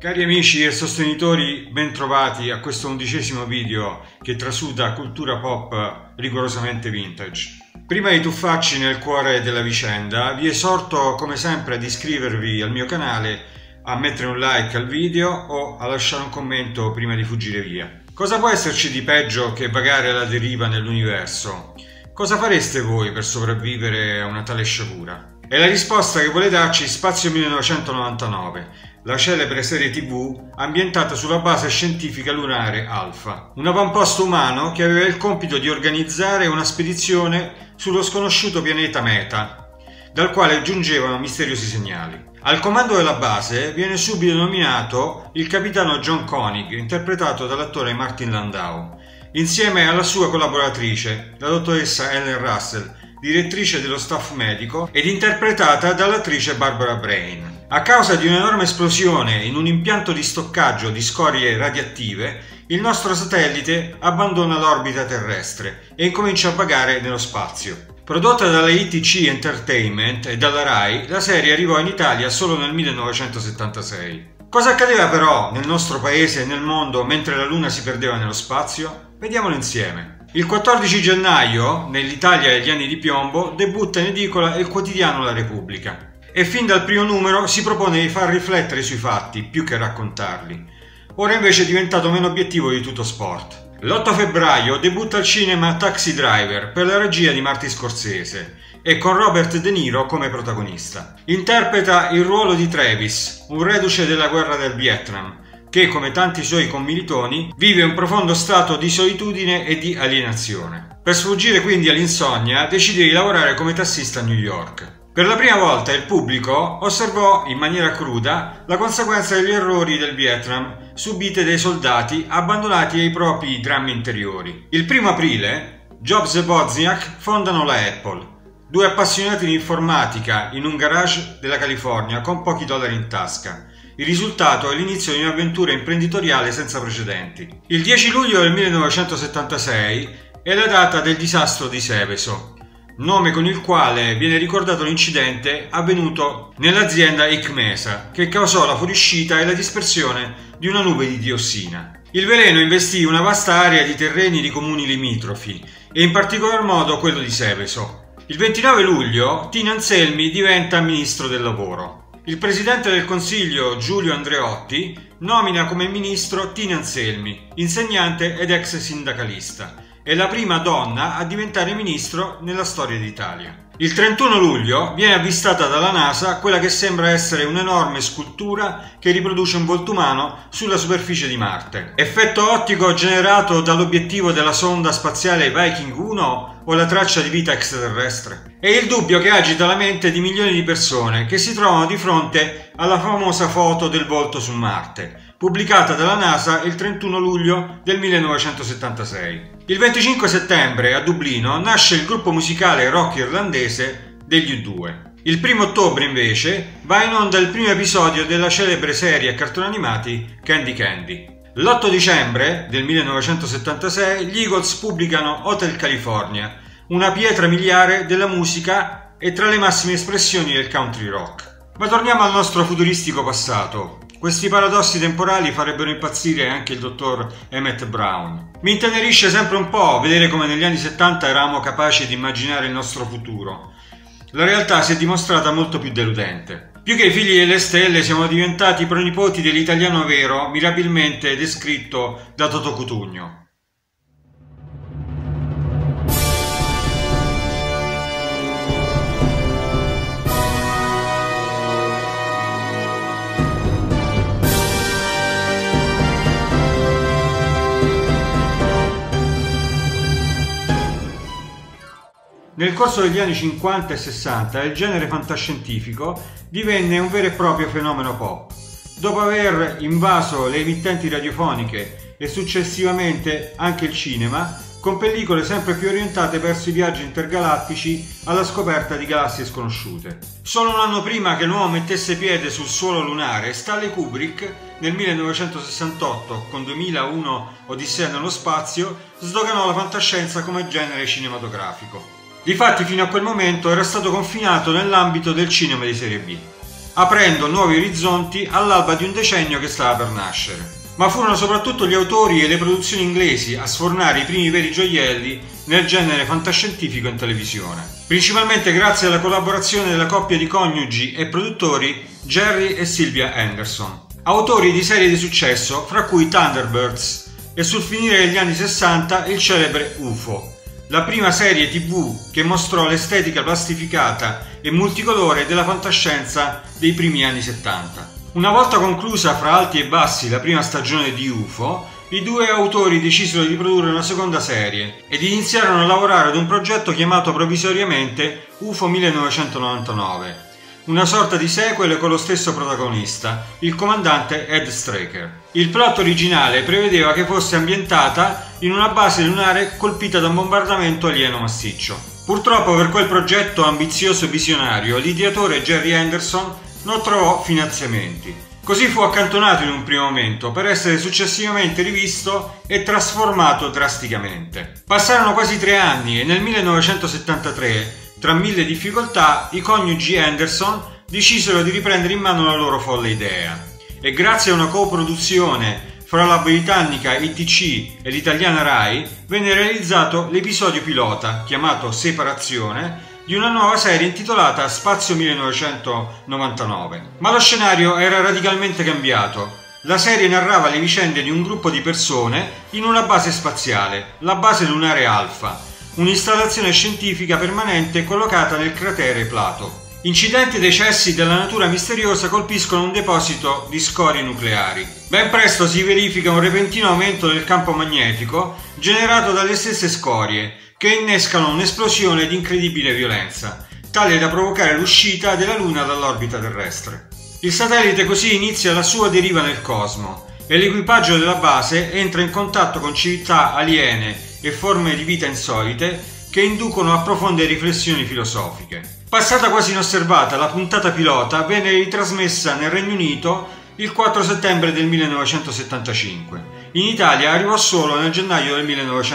Cari amici e sostenitori, bentrovati a questo 11° video che trasuda cultura pop rigorosamente vintage. Prima di tuffarci nel cuore della vicenda, vi esorto come sempre ad iscrivervi al mio canale, a mettere un like al video o a lasciare un commento prima di fuggire via. Cosa può esserci di peggio che vagare alla deriva nell'universo? Cosa fareste voi per sopravvivere a una tale sciagura? È la risposta che vuole darci Spazio 1999, la celebre serie TV ambientata sulla base scientifica lunare Alpha, un avamposto umano che aveva il compito di organizzare una spedizione sullo sconosciuto pianeta Meta, dal quale giungevano misteriosi segnali. Al comando della base viene subito nominato il capitano John Koenig, interpretato dall'attore Martin Landau, insieme alla sua collaboratrice, la dottoressa Ellen Russell, direttrice dello staff medico ed interpretata dall'attrice Barbara Brain. A causa di un'enorme esplosione in un impianto di stoccaggio di scorie radioattive, il nostro satellite abbandona l'orbita terrestre e incomincia a vagare nello spazio. Prodotta dalla ITC Entertainment e dalla Rai, la serie arrivò in Italia solo nel 1976. Cosa accadeva però nel nostro paese e nel mondo mentre la Luna si perdeva nello spazio? Vediamolo insieme. Il 14 gennaio, nell'Italia degli anni di piombo, debutta in edicola il quotidiano La Repubblica e fin dal primo numero si propone di far riflettere sui fatti più che raccontarli. Ora invece è diventato meno obiettivo di tutto sport. L'8 febbraio debutta al cinema Taxi Driver per la regia di Martin Scorsese e con Robert De Niro come protagonista. Interpreta il ruolo di Travis, un reduce della guerra del Vietnam, che, come tanti suoi commilitoni, vive un profondo stato di solitudine e di alienazione. Per sfuggire quindi all'insonnia, decide di lavorare come tassista a New York. Per la prima volta il pubblico osservò in maniera cruda la conseguenza degli errori del Vietnam subite dai soldati abbandonati ai propri drammi interiori. Il 1° aprile, Jobs e Wozniak fondano la Apple, due appassionati di informatica in un garage della California con pochi dollari in tasca. Il risultato è l'inizio di un'avventura imprenditoriale senza precedenti. Il 10 luglio del 1976 è la data del disastro di Seveso, nome con il quale viene ricordato l'incidente avvenuto nell'azienda Icmesa, che causò la fuoriuscita e la dispersione di una nube di diossina. Il veleno investì una vasta area di terreni di comuni limitrofi e in particolar modo quello di Seveso. Il 29 luglio Tina Anselmi diventa ministro del lavoro. Il presidente del Consiglio, Giulio Andreotti, nomina come ministro Tina Anselmi, insegnante ed ex sindacalista. È la prima donna a diventare ministro nella storia d'Italia. Il 31 luglio viene avvistata dalla NASA quella che sembra essere un'enorme scultura che riproduce un volto umano sulla superficie di Marte. Effetto ottico generato dall'obiettivo della sonda spaziale Viking 1 o la traccia di vita extraterrestre? È il dubbio che agita la mente di milioni di persone che si trovano di fronte alla famosa foto del volto su Marte, pubblicata dalla NASA il 31 luglio del 1976. Il 25 settembre a Dublino nasce il gruppo musicale rock irlandese degli U2. Il 1° ottobre invece va in onda il primo episodio della celebre serie a cartoni animati Candy Candy. L'8 dicembre del 1976 gli Eagles pubblicano Hotel California, una pietra miliare della musica e tra le massime espressioni del country rock. Ma torniamo al nostro futuristico passato. Questi paradossi temporali farebbero impazzire anche il dottor Emmett Brown. Mi intenerisce sempre un po' vedere come negli anni 70 eravamo capaci di immaginare il nostro futuro. La realtà si è dimostrata molto più deludente. Più che i figli delle stelle siamo diventati pronipoti dell'italiano vero, mirabilmente descritto da Totò Cutugno. Nel corso degli anni 50 e 60 il genere fantascientifico divenne un vero e proprio fenomeno pop. Dopo aver invaso le emittenti radiofoniche e successivamente anche il cinema, con pellicole sempre più orientate verso i viaggi intergalattici alla scoperta di galassie sconosciute. Solo un anno prima che l'uomo mettesse piede sul suolo lunare, Stanley Kubrick, nel 1968, con 2001 Odissea nello spazio, sdoganò la fantascienza come genere cinematografico. Difatti fino a quel momento era stato confinato nell'ambito del cinema di serie B. aprendo nuovi orizzonti all'alba di un decennio che stava per nascere. Ma furono soprattutto gli autori e le produzioni inglesi a sfornare i primi veri gioielli nel genere fantascientifico in televisione, principalmente grazie alla collaborazione della coppia di coniugi e produttori Jerry e Sylvia Anderson, autori di serie di successo fra cui Thunderbirds e sul finire degli anni 60 il celebre UFO, la prima serie TV che mostrò l'estetica plastificata e multicolore della fantascienza dei primi anni 70. Una volta conclusa fra alti e bassi la prima stagione di UFO, i due autori decisero di produrre una seconda serie ed iniziarono a lavorare ad un progetto chiamato provvisoriamente UFO 1999, una sorta di sequel con lo stesso protagonista, il comandante Ed Straker. Il plot originale prevedeva che fosse ambientata in una base lunare colpita da un bombardamento alieno massiccio. Purtroppo per quel progetto ambizioso e visionario, l'ideatore Jerry Anderson non trovò finanziamenti. Così fu accantonato in un primo momento per essere successivamente rivisto e trasformato drasticamente. Passarono quasi 3 anni e nel 1973, tra mille difficoltà, i coniugi Anderson decisero di riprendere in mano la loro folle idea e grazie a una coproduzione fra la britannica ITC e l'italiana Rai venne realizzato l'episodio pilota chiamato Separazione di una nuova serie intitolata Spazio 1999. Ma lo scenario era radicalmente cambiato. La serie narrava le vicende di un gruppo di persone in una base spaziale, la base lunare Alpha, un'installazione scientifica permanente collocata nel cratere Plato. Incidenti e decessi della natura misteriosa colpiscono un deposito di scorie nucleari. Ben presto si verifica un repentino aumento del campo magnetico generato dalle stesse scorie, che innescano un'esplosione di incredibile violenza, tale da provocare l'uscita della Luna dall'orbita terrestre. Il satellite così inizia la sua deriva nel cosmo e l'equipaggio della base entra in contatto con civiltà aliene e forme di vita insolite che inducono a profonde riflessioni filosofiche. Passata quasi inosservata, la puntata pilota venne ritrasmessa nel Regno Unito il 4 settembre del 1975. In Italia arrivò solo nel gennaio del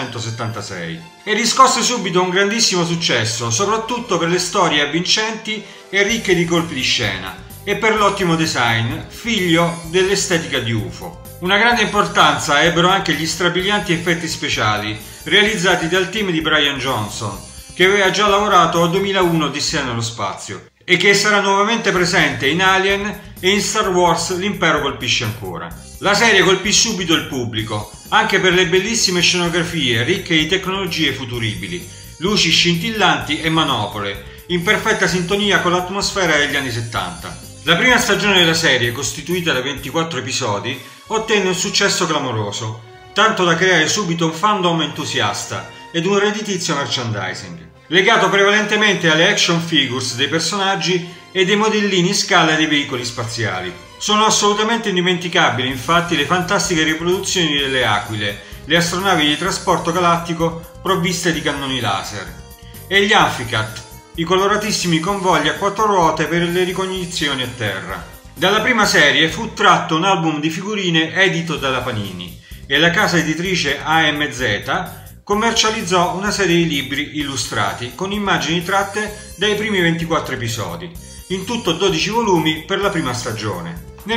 1976 e riscosse subito un grandissimo successo, soprattutto per le storie avvincenti e ricche di colpi di scena e per l'ottimo design, figlio dell'estetica di UFO. Una grande importanza ebbero anche gli strabilianti effetti speciali realizzati dal team di Brian Johnson, che aveva già lavorato a 2001 Odissea nello spazio e che sarà nuovamente presente in Alien e in Star Wars L'impero colpisce ancora. La serie colpì subito il pubblico, anche per le bellissime scenografie ricche di tecnologie futuribili, luci scintillanti e manopole, in perfetta sintonia con l'atmosfera degli anni 70. La prima stagione della serie, costituita da 24 episodi, ottenne un successo clamoroso, tanto da creare subito un fandom entusiasta ed un redditizio merchandising, legato prevalentemente alle action figures dei personaggi e dei modellini in scala dei veicoli spaziali. Sono assolutamente indimenticabili infatti le fantastiche riproduzioni delle aquile, le astronavi di trasporto galattico provviste di cannoni laser, e gli Amphicat, i coloratissimi convogli a 4 ruote per le ricognizioni a terra. Dalla prima serie fu tratto un album di figurine edito dalla Panini e la casa editrice AMZ commercializzò una serie di libri illustrati con immagini tratte dai primi 24 episodi, in tutto 12 volumi per la prima stagione. Nel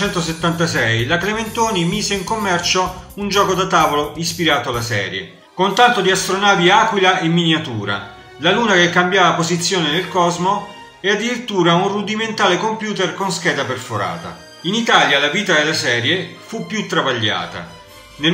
1976 la Clementoni mise in commercio un gioco da tavolo ispirato alla serie, con tanto di astronavi aquila in miniatura, la luna che cambiava posizione nel cosmo e addirittura un rudimentale computer con scheda perforata. In Italia la vita della serie fu più travagliata. Nel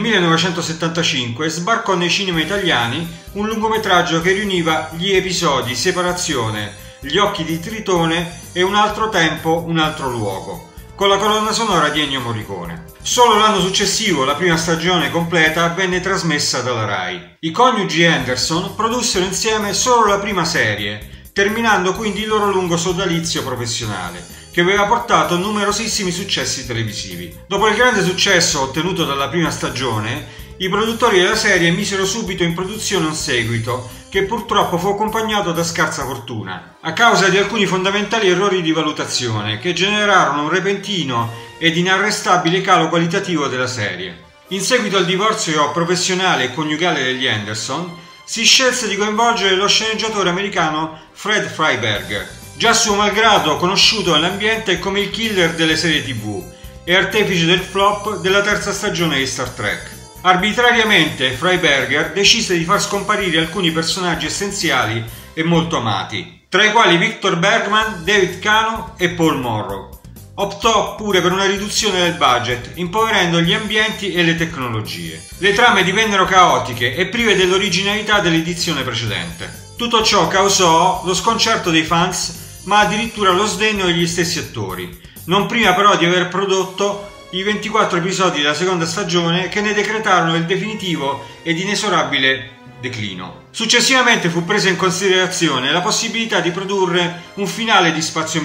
1975 sbarcò nei cinema italiani un lungometraggio che riuniva gli episodi Separazione, Gli occhi di Tritone e Un altro tempo, un altro luogo, con la colonna sonora di Ennio Morricone. Solo l'anno successivo la prima stagione completa venne trasmessa dalla Rai. I coniugi Anderson produssero insieme solo la prima serie, terminando quindi il loro lungo sodalizio professionale, che aveva portato numerosissimi successi televisivi. Dopo il grande successo ottenuto dalla prima stagione, i produttori della serie misero subito in produzione un seguito, che purtroppo fu accompagnato da scarsa fortuna, a causa di alcuni fondamentali errori di valutazione che generarono un repentino ed inarrestabile calo qualitativo della serie. In seguito al divorzio professionale e coniugale degli Anderson, si scelse di coinvolgere lo sceneggiatore americano Fred Freiberger, già suo malgrado conosciuto nell'ambiente come il killer delle serie TV e artefice del flop della terza stagione di Star Trek. Arbitrariamente Freiberger decise di far scomparire alcuni personaggi essenziali e molto amati, tra i quali Victor Bergman, David Kano e Paul Morrow. Optò pure per una riduzione del budget, impoverendo gli ambienti e le tecnologie. Le trame divennero caotiche e prive dell'originalità dell'edizione precedente. Tutto ciò causò lo sconcerto dei fans, ma addirittura lo sdegno degli stessi attori, non prima però di aver prodotto i 24 episodi della seconda stagione che ne decretarono il definitivo ed inesorabile declino. Successivamente fu presa in considerazione la possibilità di produrre un finale di Spazio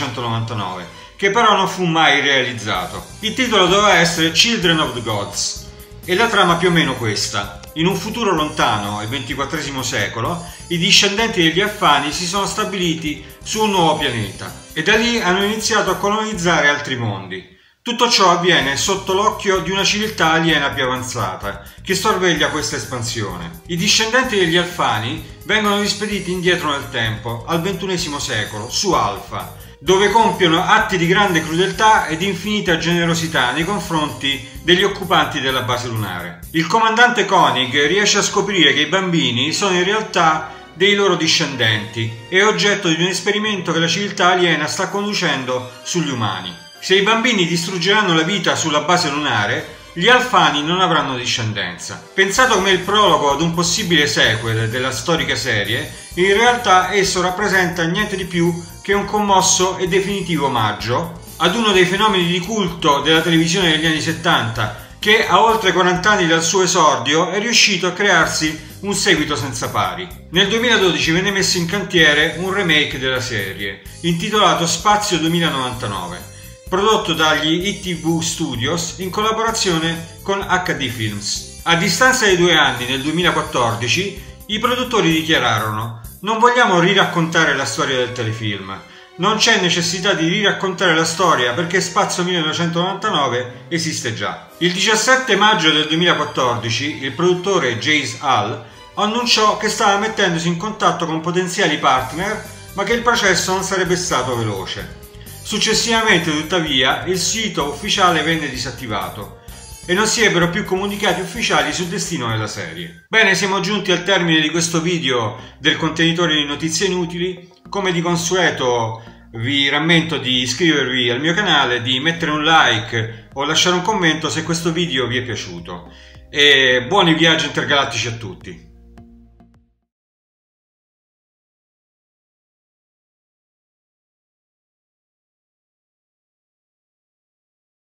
1999, che però non fu mai realizzato. Il titolo doveva essere Children of the Gods e la trama più o meno questa. In un futuro lontano, il XXIV secolo, i discendenti degli Alfani si sono stabiliti su un nuovo pianeta e da lì hanno iniziato a colonizzare altri mondi. Tutto ciò avviene sotto l'occhio di una civiltà aliena più avanzata che sorveglia questa espansione. I discendenti degli Alfani vengono rispediti indietro nel tempo, al XXI secolo, su Alpha, dove compiono atti di grande crudeltà ed infinita generosità nei confronti degli occupanti della base lunare. Il comandante Koenig riesce a scoprire che i bambini sono in realtà dei loro discendenti e oggetto di un esperimento che la civiltà aliena sta conducendo sugli umani. Se i bambini distruggeranno la vita sulla base lunare, gli Alfani non avranno discendenza. Pensato come il prologo ad un possibile sequel della storica serie, in realtà esso rappresenta niente di più che un commosso e definitivo omaggio ad uno dei fenomeni di culto della televisione degli anni 70 che a oltre 40 anni dal suo esordio è riuscito a crearsi un seguito senza pari. Nel 2012 venne messo in cantiere un remake della serie intitolato Spazio 2099, prodotto dagli ITV Studios in collaborazione con HD Films. A distanza di 2 anni, nel 2014, i produttori dichiararono: non vogliamo riraccontare la storia del telefilm, non c'è necessità di riraccontare la storia perché Spazio 1999 esiste già. Il 17 maggio del 2014 il produttore Jace Hall annunciò che stava mettendosi in contatto con potenziali partner, ma che il processo non sarebbe stato veloce. Successivamente, tuttavia, il sito ufficiale venne disattivato e non si ebbero più comunicati ufficiali sul destino della serie. Bene, siamo giunti al termine di questo video del contenitore di notizie inutili. Come di consueto vi rammento di iscrivervi al mio canale, di mettere un like o lasciare un commento se questo video vi è piaciuto. E buoni viaggi intergalattici a tutti!